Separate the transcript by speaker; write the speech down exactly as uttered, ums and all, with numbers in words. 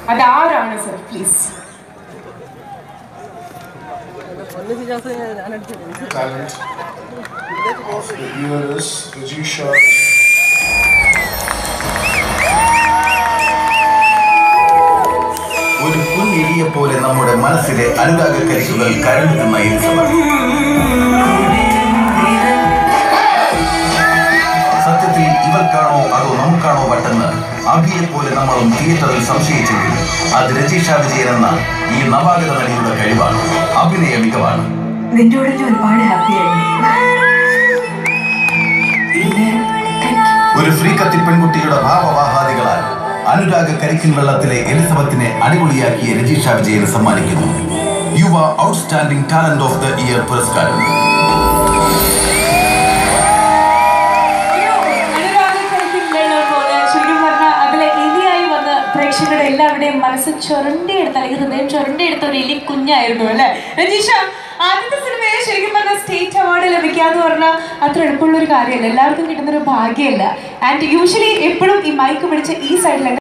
Speaker 1: അതാരാണ് sir please?
Speaker 2: Talent of the year is Rajisha.
Speaker 3: ഒരു കുഞ്ഞിരിയെ പോലെ നമ്മുടെ മനസ്സിലെ അനുരാഗ കരിക്കുകൾ കരഞ്ഞു നിന്ന എലിസബത്ത് സത്യത്തിൽ ഇവർക്കാണോ അതോ നമുക്കാണോ വട്ടെന്ന് അഭിയെ പോലെ നമ്മളും തിയേറ്ററിൽ സംശയിച്ചെങ്കിൽ അത് രജീഷ വിജയൻ എന്ന ഈ നവാഗത നടിയുടെ കഴിവാണ്, അഭിനയ മികവാണ്. ഒരു ഫ്രീ കത്തി പെൺകുട്ടിയുടെ ഭാവവാഹാദികളാൽ അനുരാഗ കരിക്കിൻ വെള്ളത്തിലെ എലിസബത്തിനെ അടിപൊളിയാക്കിയ രജീഷ വിജയന് സമ്മാനിക്കുന്നു യുവ outstanding talent of the year പുരസ്കാരം.
Speaker 1: പ്രേക്ഷകരുടെ എല്ലാവരുടെയും മനസ്സ് ചുരണ്ടിയെടുത്ത അല്ലെങ്കിൽ ഹൃദയം ചുരണ്ടിയെടുത്ത ഒരു എലി കുഞ്ഞായിരുന്നു അല്ലേ രജീഷ? ആദ്യത്തെ സിനിമയിൽ ശരിക്കും പറഞ്ഞാൽ സ്റ്റേറ്റ് അവാർഡ് ലഭിക്കുക എന്ന് പറഞ്ഞാൽ അത്ര എളുപ്പമുള്ളൊരു കാര്യമല്ല, എല്ലാവർക്കും കിട്ടുന്നൊരു ഭാഗ്യമല്ല. ആൻഡ് യൂഷ്വലി എപ്പോഴും ഈ മൈക്ക് പിടിച്ച് ഈ സൈഡിൽ